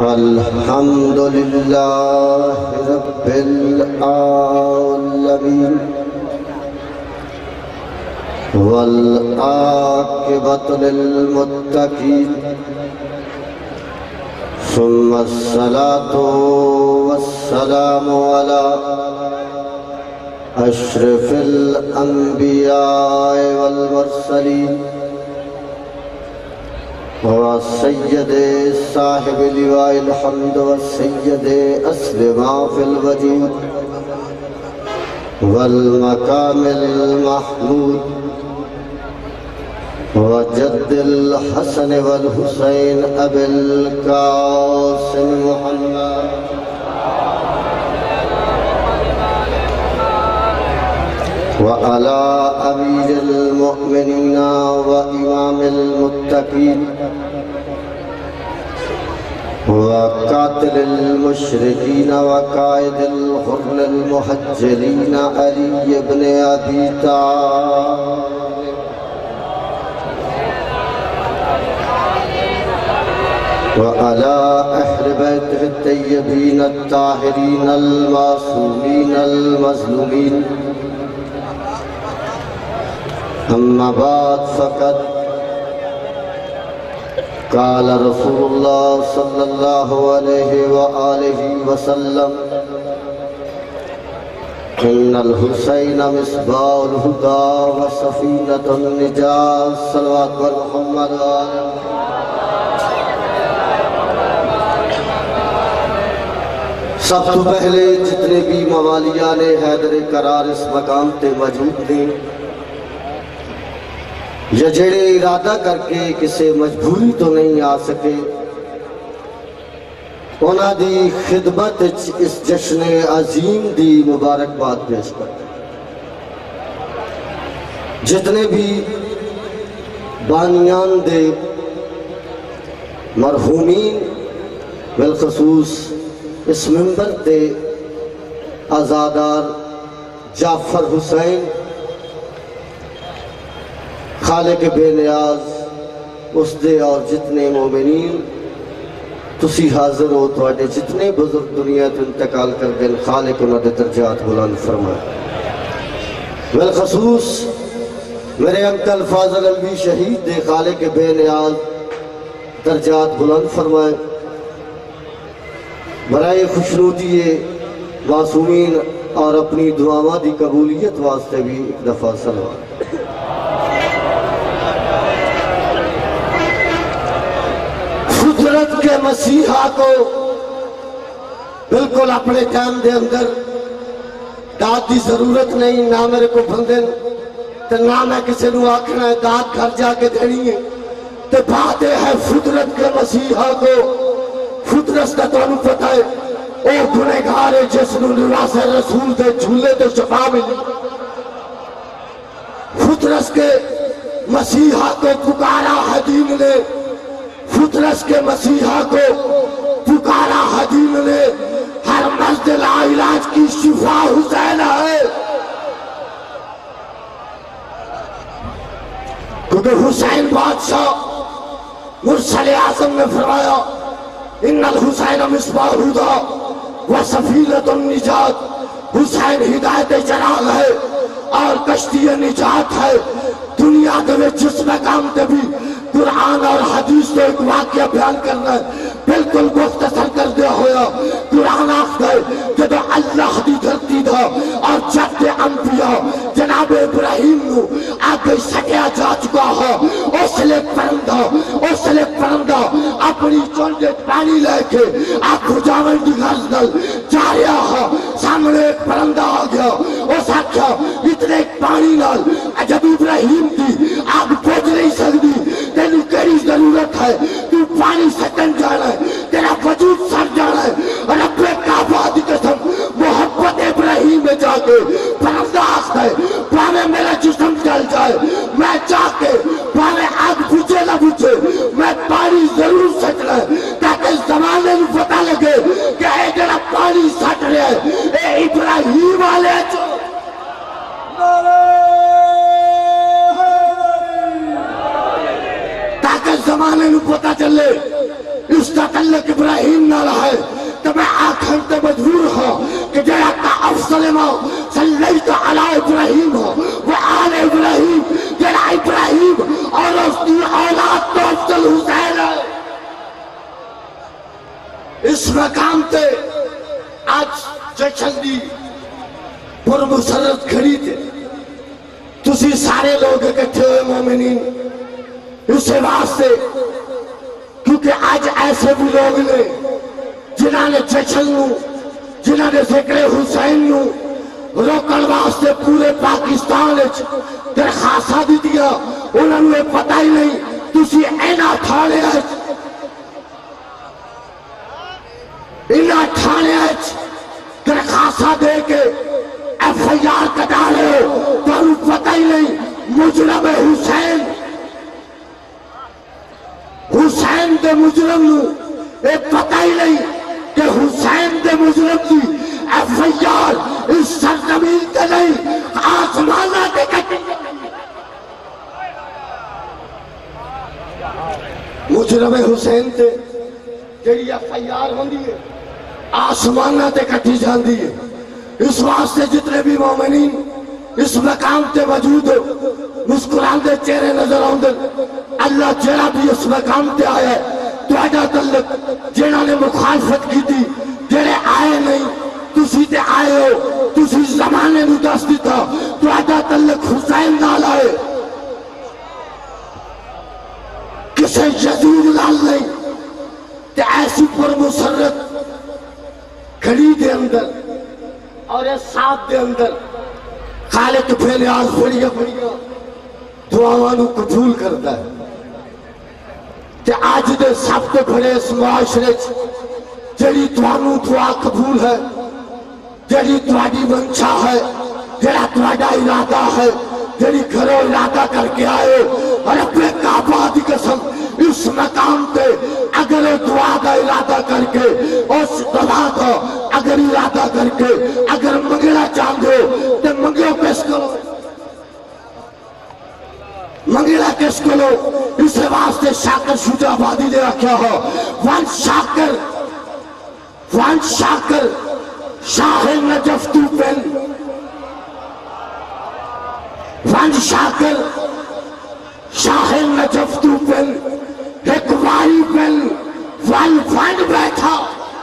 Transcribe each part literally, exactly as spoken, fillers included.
الحمد لله رب العالمين والعاقبة للمتقين ثم الصلاة والسلام على أشرف الأنبياء والمرسلين والسيد صاحب لواء الحمد والسيد أسلما في الوجود والمقام المحمود وجد الحسن والحسين أبي القاسم محمد وعلى أمير المؤمنين وإمام المتقين وقاتل المشركين وقائد الغر المحجلين علي بن أبي طالب وعلى أهل بيته الطيبين الطاهرين المعصومين المظلومين أما بعد فقد قال رسول الله صلى الله عليه وآله وسلم إن الحسين مصباح الهدى وسفينة النجاة صلوات محمد وآله سب تو پہلے جتنے بھی موالیان حیدر قرار اس مقام تے موجود ہیں یا جڑے ارادہ کر کے کسے مجبوری تو نہیں آ سکے انہاں دی خدمت اس جشن عظیم دی مبارکباد پیش کرتے جتنے بھی بانیان دے مرحومین بالخصوص اس منبر تے آزادار جعفر حسین خالق بے نیاز اس دے اور جتنے مومنین تسی حاضر ہو تو آڈے جتنے بزرگ دنیا تو انتقال کر دیں خالق انہوں دے درجات بلند فرمائے بالخصوص میرے انکل فاضل علوی شہید دے خالق بے نیاز درجات بلند فرمائے برائے خوشنودی معصومین اور اپنی دعاواں دی قبولیت واسطے بھی ایک دفعہ صلوات فطرت کے مسیحا کو بالکل اپنے ٹائم دے اندر داد دی ضرورت نہیں نہ میرے کو بندن تو نہ میں کسی نو آکھنا ہے داد گھر جا کے دینی ہے تو بات ہے فطرت کے مسیحا کو فطرس کا تو انہوں پتہ ہے اور گنہگار جس نو نواس رسول دے جھولے تو شفا ملی فطرس کے مسیحا کو پکارا حدیم نے فطرس کے مسیحا کو پکارا حدیم نے ہر مرض لا علاج کی شفا حسین ہے کیونکہ حسین بادشاہ مرسل اعظم نے فرمایا ان الحسین مصباح الہدی وسفینۃ النجات حسین ہدایت چراغ ہے اور کشتی نجات ہے دنیا میں جس مقام تے بھی قرآن اور حدیث تو ایک واقعہ بیان کرنا ہے بالکل مختصر کر دیا ہویا قرآن آخر ہے کہ تو اللہ دی دھرتی تھا اور جد انبیاء جناب ابراہیم نو آگے سکیا جا چکا ہو اس لئے پرندہ اس لئے پرندہ اپنی چونڈے پانی لے کے آگ جاون دی غرض نل جا رہا ہو سامنے ایک پرندہ آ گیا اس آکھا اتنے ایک پانی نل جب ابراہیم دی آگ پوچھ نہیں سکتی تینو کیری ضرورت ہے تو پانی ستن جانا ہے تیرا وجود سر جانا ہے رب کعبہ دی قسم محبت ابراہیم میں جا کے پرندہ آستا ہے پانے میرا جسم جل جائے میں جا کے پانے آگ بجھے نہ بجھے میں پانی ضرور سٹنا ہے تاکہ زمانے میں پتا لگے کہ اے جڑا پانی سٹ رہے ہیں اے ابراہیم والے جو تاکہ زمانے میں پتا چلے اس کا ابراہیم ہو وہ آل ابراہیم جڑا ابراہیم اور اس کی اولاد تو افضل حسین ہے. اس مقام تے آج جشن دی پر مسرت کھڑی تھے تسی سارے لوگ اکٹھے ہوئے مومنین اسے واسطے کیونکہ آج ایسے بھی لوگ نے جنہاں نے جشن نو جنہاں نے ذکر حسین نو روکن واسطے پورے پاکستان درخواستاں دی دیا انہوں نے پتہ ہی نہیں تسی اینا تھانے اچ اینا تھانے اچ درخواستاں دے کے ایف آئی آر کٹا رہے ہو تو پتہ ہی نہیں مجرم حسین حسین دے مجرم نو اے پتہ ہی نہیں کہ حسین دے مجرم دی ایف آئی آر اس سرزمین تے نہیں آسمانہ تے کٹی مجرم حسین تے جڑی ایف آئی آر ہوندی ہے آسمانہ تے کٹی جاندی ہے. اس واسطے جتنے بھی مومنین اس مقام تے موجود ہو مسکران دے چہرے نظر آؤندے اللہ جڑا بھی اس مقام تے آیا ہے تو اڈا تعلق جنہاں نے مخالفت کی تھی جڑے آئے نہیں تسی تے آئے ہو تسی زمانے نو دس دیتا تو اڈا تعلق حسین نال آئے کسے یزید نال نہیں تے ایسی پر مسرت کھڑی دے اندر اور اس ساتھ دے اندر خالق پھیلے آج بڑیا بڑیا دعاوانو قبول کرتا ہے کہ آج دے سب تو بڑے اس معاشرے جڑی دعانو دعا قبول ہے جڑی دعاڈی منشا ہے جڑا دعاڈا ارادہ ہے جڑی گھروں ارادہ کر کے آئے اور اپنے کعبہ دی قسم اس مقام پہ اگر دعا دا ارادہ کر کے اس دعا دا اگر ارادہ کر کے اگر منگنا چاہتے ہو تو منگو کس کرو منگنا کس کرو اس واسطے شاکر شجاع آبادی نے رکھا ہو وان شاکر وان شاکر شاہ نجف تو پن وان شاکر شاہ نجف تو پن ایک وائی پن وان فائن بیٹھا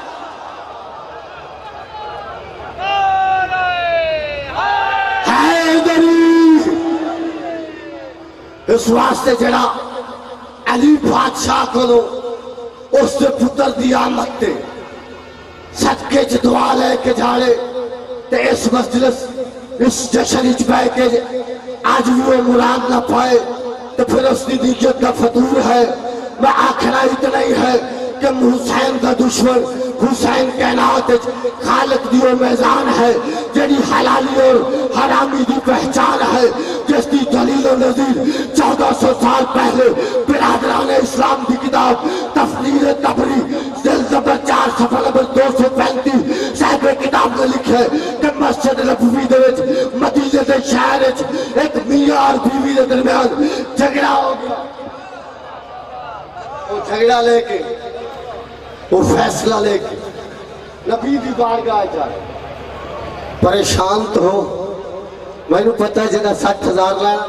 اس واسطے جڑا علی بادشاہ کرو اس سے پتر دی آمد تے صدقے چ دعا لے کے جھاڑے تے اس مجلس اس جشن اچ بہ کے آج بھی وہ مراد نہ پائے تو پھر اس کی دیجت کا فطور ہے. میں آخرا اتنا ہی ہے کہ حسین کا دشمن حسین کائنات خالق دیو میزان ہے جڑی حلالی اور حرامی دی پہچان ہے جس کی دلیل و نظیر چودہ سو سال پہلے برادران اسلام دی کتاب تفسیر طبری جلد چار صفحہ نمبر دو سو پینتیس صاحب کتاب نے لکھے کہ مسجد نبوی دے وچ مدینے دے شہر وچ ایک میاں اور بیوی دے درمیان جھگڑا ہو گیا. وہ جھگڑا لے کے وہ فیصلہ لے کے نبی دی بارگاہ جا پریشان تو ہو میں نے پتہ ہے جنہا سٹھ ہزار لایا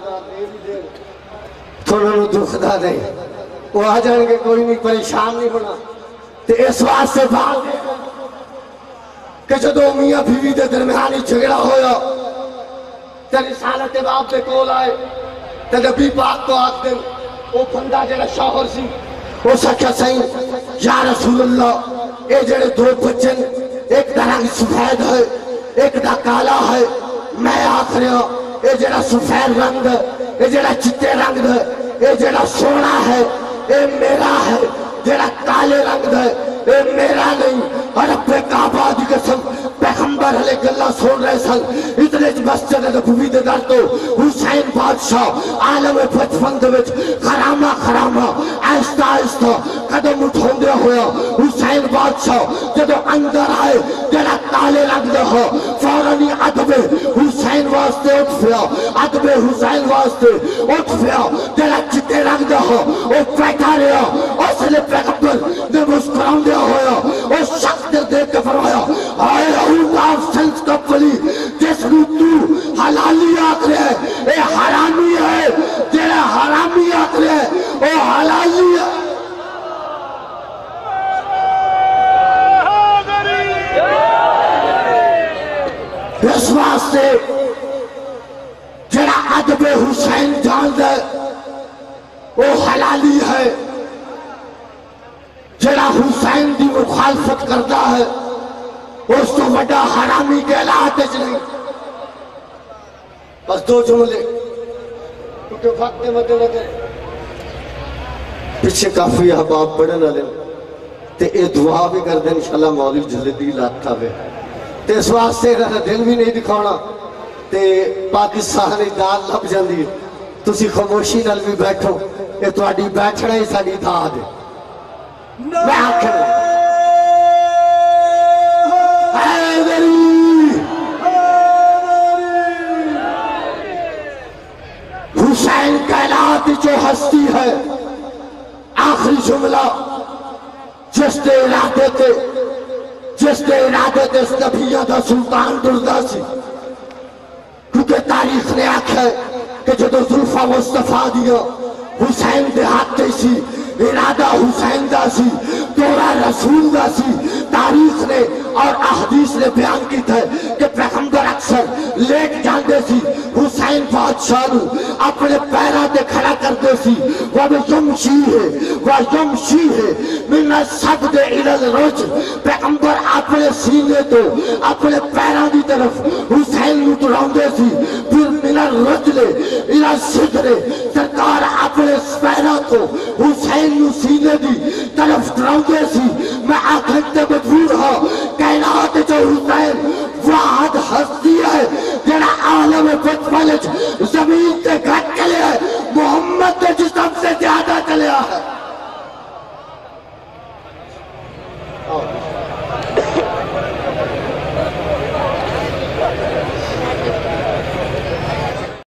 تو انہوں نے دکھ دا نہیں وہ آ جائیں گے کوئی نہیں پریشان نہیں ہونا تو اس واسطے بات کہ جو دو میاں بیوی دے درمیانی جھگڑا ہویا تے رسالت باپ دے کول آئے تے نبی پاک تو آگ دن وہ بندہ جڑا شوہر سی وہ سکھا سائیں یا رسول اللہ اے جڑے دو بچن ایک دا رنگ سفید ہے ایک دا کالا ہے میں آخر ہوں اے جڑا سفید رنگ ہے اے جڑا چٹے رنگ ہے اے جڑا سونا ہے اے میرا ہے جڑا کالے رنگ ہے اے میرا نہیں. اور اپنے کعبہ دی قسم پیغمبر علیہ اللہ سن رہے سن اتنے مسجد نبوی دے در تو حسین بادشاہ عالم بچپن دے وچ خرامہ خرامہ آہستہ آہستہ قدم اٹھون دیا ہوا حسین بادشاہ جدو اندر آئے جڑا کالے رنگ دے ہو فورانی عدب حسین واسطے اٹھ پیا عدب حسین واسطے اٹھ پیا جڑا چٹے رنگ دے ہو وہ بیٹھا رہا اس لئے پیغمبر نے مسکران دیا ہوا اس شخص نے دیکھ کے فرمایا آئے اللہ سنس کا پلی جس نو تو اس واسطے جڑا ادب حسین جان دے وہ حلالی ہے، جڑا حسین دی مخالفت کرتا ہے اس تو بڑا حرامی کے علاقے نہیں۔ بس دو جملے کیونکہ وقت مد نظر پیچھے کافی احباب پڑھنے والے تے اے دعا بھی کر دیں انشاءاللہ مولوی جلدی لاتا وے تے اس واسطے دل بھی نہیں دکھانا تے پاکستانی دال لب جاندی تسی خاموشی نال بھی بیٹھو، اے تہاڈی بیٹھنا ہی ساڈی داد ہے۔ میں آخر حسین کائنات جو ہستی ہے، آخری جملہ جس دے ارادے تے جس دے ارادے تے نبیہ دا سلطان دردہ سی، کیونکہ تاریخ نے آکھا ہے کہ جدو زلفہ مصطفیٰ دیا حسین دے ہاتھے سی، ارادہ حسین دا سی، دورہ رسول دا سی۔ تاریخ نے اور احادیث نے بیان کی تھا کہ پیغمبر اکثر لیٹ جاندے سی، حسین بادشاہ نو اپنے پیرہ دے کھڑا کردے سی، وَيَمْشِي ہے وَيَمْشِي ہے مِنَ الصَّدْدِ إِلَى الرَّجْلِ، پیغمبر اپنے سینے تو اپنے پیرہ دی طرف حسین نو ٹراؤندے سی، پھر مِنَ الرَّجْلِ إِلَى الصِّدْرِ، سرکار اپنے پیرہ تو حسین نو سینے دی طرف ٹراؤندے سی۔ میں آکھتے مجبور ہوں کائنات جو حسین واحد ہستی ہے جڑا عالم بچپلج زمین تے گھٹ چلے ہے، محمد کے جسم سے زیادہ چلے ہے۔